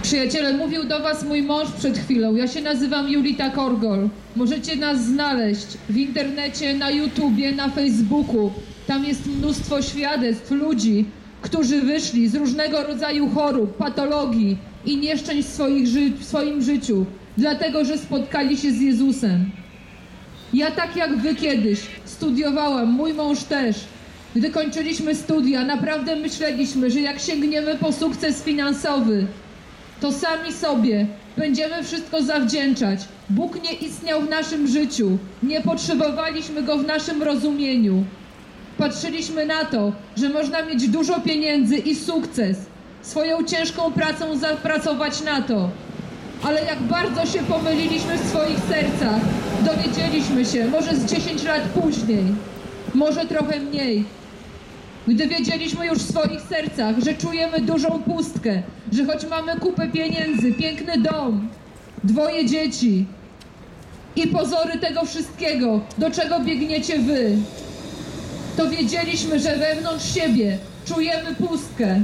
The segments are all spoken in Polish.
Przyjaciele, mówił do was mój mąż przed chwilą. Ja się nazywam Julita Korgol. Możecie nas znaleźć w internecie, na YouTubie, na Facebooku. Tam jest mnóstwo świadectw ludzi, którzy wyszli z różnego rodzaju chorób, patologii i nieszczęść w swoim życiu, dlatego że spotkali się z Jezusem. Ja tak jak wy kiedyś studiowałam, mój mąż też. Gdy kończyliśmy studia, naprawdę myśleliśmy, że jak sięgniemy po sukces finansowy, to sami sobie będziemy wszystko zawdzięczać. Bóg nie istniał w naszym życiu, nie potrzebowaliśmy Go w naszym rozumieniu. Patrzyliśmy na to, że można mieć dużo pieniędzy i sukces, swoją ciężką pracą zapracować na to. Ale jak bardzo się pomyliliśmy w swoich sercach, dowiedzieliśmy się, może z 10 lat później, może trochę mniej, gdy wiedzieliśmy już w swoich sercach, że czujemy dużą pustkę, że choć mamy kupę pieniędzy, piękny dom, 2 dzieci i pozory tego wszystkiego, do czego biegniecie wy, to wiedzieliśmy, że wewnątrz siebie czujemy pustkę.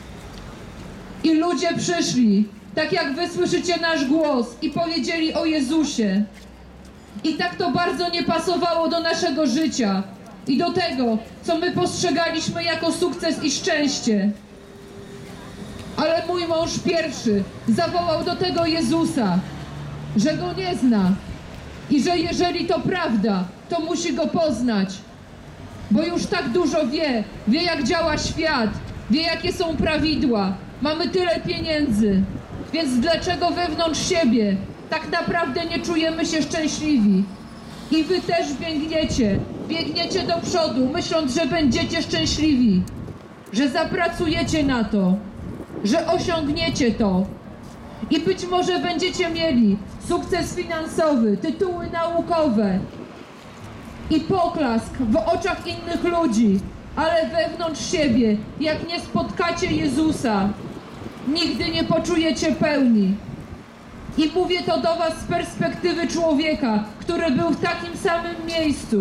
I ludzie przyszli, tak jak wy słyszycie nasz głos, i powiedzieli o Jezusie. I tak to bardzo nie pasowało do naszego życia i do tego, co my postrzegaliśmy jako sukces i szczęście. Ale mój mąż pierwszy zawołał do tego Jezusa, że Go nie zna i że jeżeli to prawda, to musi Go poznać. Bo już tak dużo wie jak działa świat, wie jakie są prawidła. Mamy tyle pieniędzy, więc dlaczego wewnątrz siebie tak naprawdę nie czujemy się szczęśliwi? I wy też biegniecie do przodu, myśląc, że będziecie szczęśliwi, że zapracujecie na to, że osiągniecie to i być może będziecie mieli sukces finansowy, tytuły naukowe i poklask w oczach innych ludzi, ale wewnątrz siebie, jak nie spotkacie Jezusa, nigdy nie poczujecie pełni. I mówię to do was z perspektywy człowieka, który był w takim samym miejscu.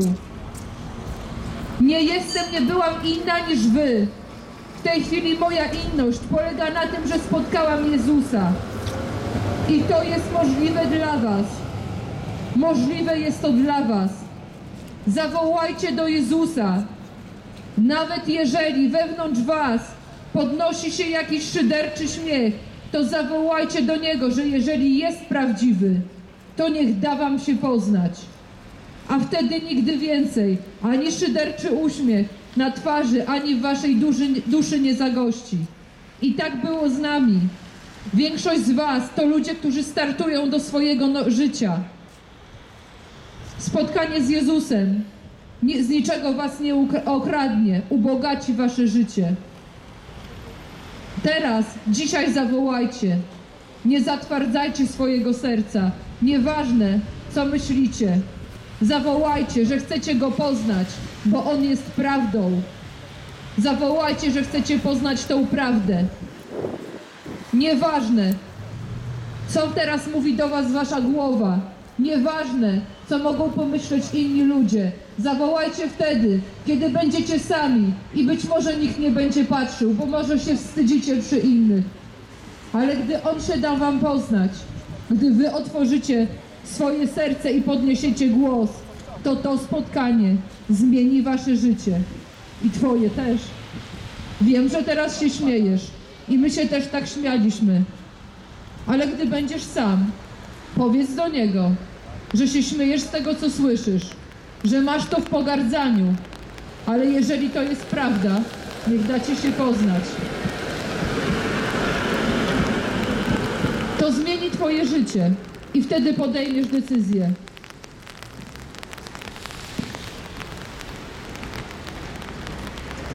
Nie byłam inna niż wy. W tej chwili moja inność polega na tym, że spotkałam Jezusa. I to jest możliwe dla was. Możliwe jest to dla was. Zawołajcie do Jezusa. Nawet jeżeli wewnątrz was podnosi się jakiś szyderczy śmiech, to zawołajcie do Niego, że jeżeli jest prawdziwy, to niech da wam się poznać. A wtedy nigdy więcej ani szyderczy uśmiech na twarzy, ani w waszej duszy nie zagości. I tak było z nami. Większość z was to ludzie, którzy startują do swojego życia. Spotkanie z Jezusem z niczego was nie okradnie, ubogaci wasze życie. Teraz, dzisiaj zawołajcie. Nie zatwardzajcie swojego serca. Nieważne, co myślicie. Zawołajcie, że chcecie Go poznać, bo On jest prawdą. Zawołajcie, że chcecie poznać tą prawdę. Nieważne, co teraz mówi do was wasza głowa. Nieważne, co mogą pomyśleć inni ludzie. Zawołajcie wtedy, kiedy będziecie sami i być może nikt nie będzie patrzył, bo może się wstydzicie przy innych. Ale gdy On się da wam poznać, gdy wy otworzycie swoje serce i podniesiecie głos, to spotkanie zmieni wasze życie. I twoje też. Wiem, że teraz się śmiejesz i my się też tak śmialiśmy. Ale gdy będziesz sam, powiedz do Niego, że się śmiejesz z tego, co słyszysz, że masz to w pogardzaniu, ale jeżeli to jest prawda, niech da ci się poznać. To zmieni twoje życie i wtedy podejmiesz decyzję.